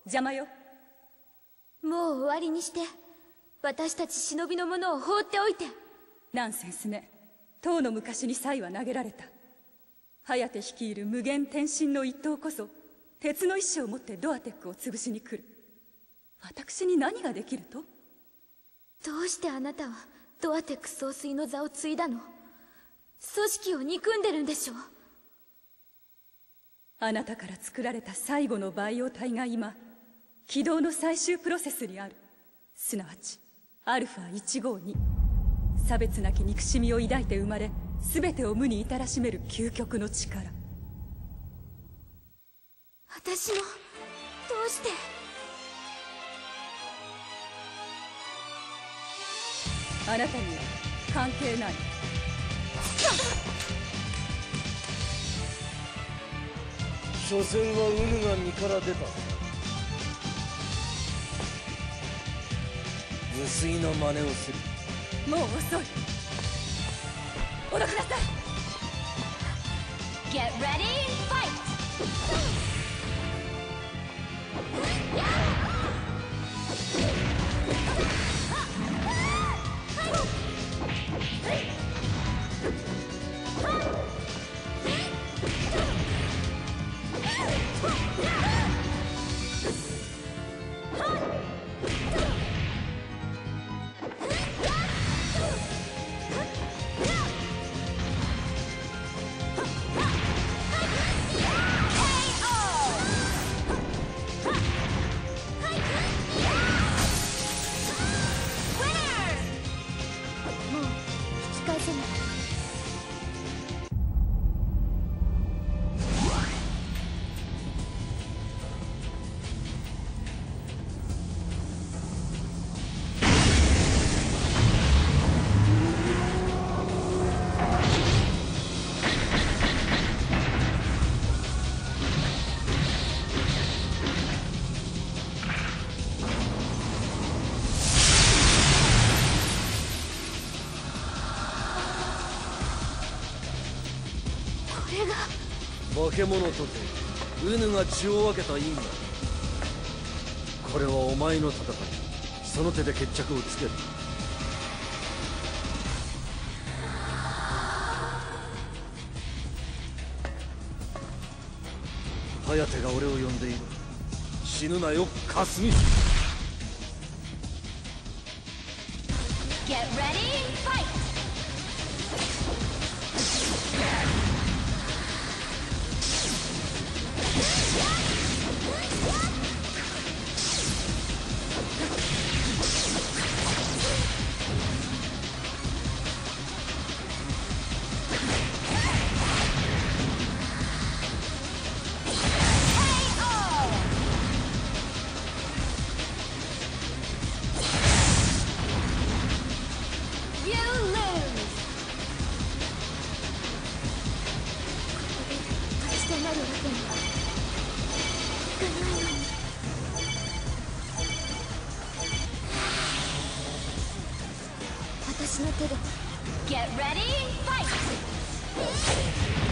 邪魔よ。 もう終わりにして。私たち忍びの者を放っておいて。 ナンセンスね。とうの昔に才は投げられた。颯率いる無限天神の一党こそ鉄の意志を持ってドアテックを潰しに来る。私に何ができると？ どうしてあなたはドアテック総帥の座を継いだの？組織を憎んでるんでしょ？ あなたから作られた最後のバイオ体が今起動の最終プロセスにある。すなわちアルファ152。差別なき憎しみを抱いて生まれ、全てを無に至らしめる究極の力。 私もどうして？ あなたには関係ない。 所詮はウヌが身から出た。無粋な真似をする。 もう遅い。おどきなさい。 Get ready, fight! 化け物とてウヌが血を分けた因果。これはお前の戦い。その手で決着をつける。颯が俺を呼んでいる。死ぬなよカスミ。 Get ready, fight! Get ready, fight!